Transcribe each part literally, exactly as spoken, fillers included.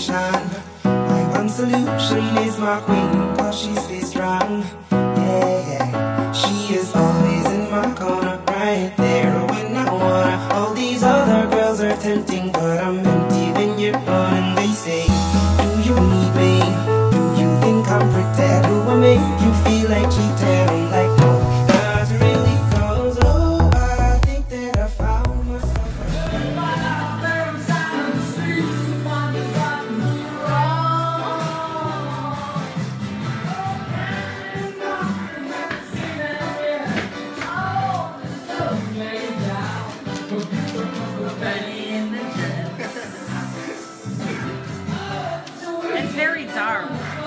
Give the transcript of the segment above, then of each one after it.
motivation. My one solution is my queen, cause she stays strong. Yeah, yeah. She is always in my corner, right there when I wanna. All these other girls are tempting, but I'm empty when you're gone. And they say, do you need me? Do you think I'm pretend? Do I make you feel like cheating? I'm like, no, not really, cause oh, I think that I found myself. It's very dark.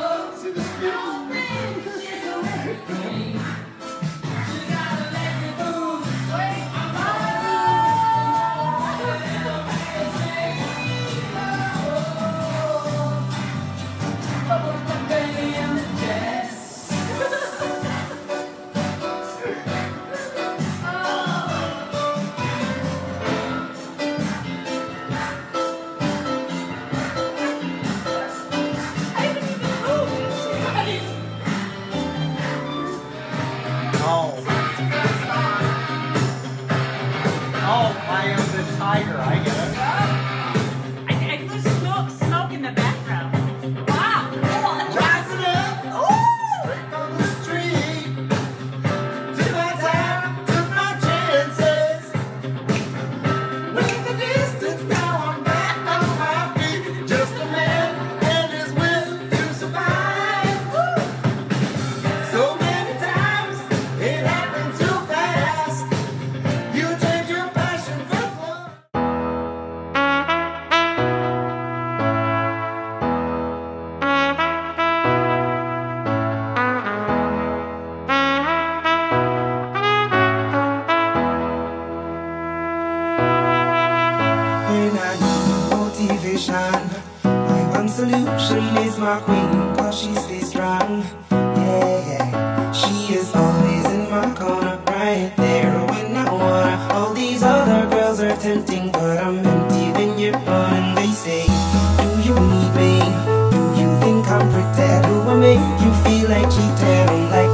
Oh, I am the tiger, I get it. I, I can smoke, smoke in the background. Wow! Rising up, ooh, straight on the street. Took my time, took my chances. Went the distance, now I'm back on my feet. Just a man and his will to survive. Woo. So many times, it happened too fast. You change your passion for fun. When I need motivation, my one solution is my queen, cause she stays strong. Yeah, yeah. She is always in my corner, right there when I wanna. All these other girls are tempting, but I'm empty when you're gone. And they say, do you need me? Do you think I'm pretend? Do I make you feel like cheating? I'm like,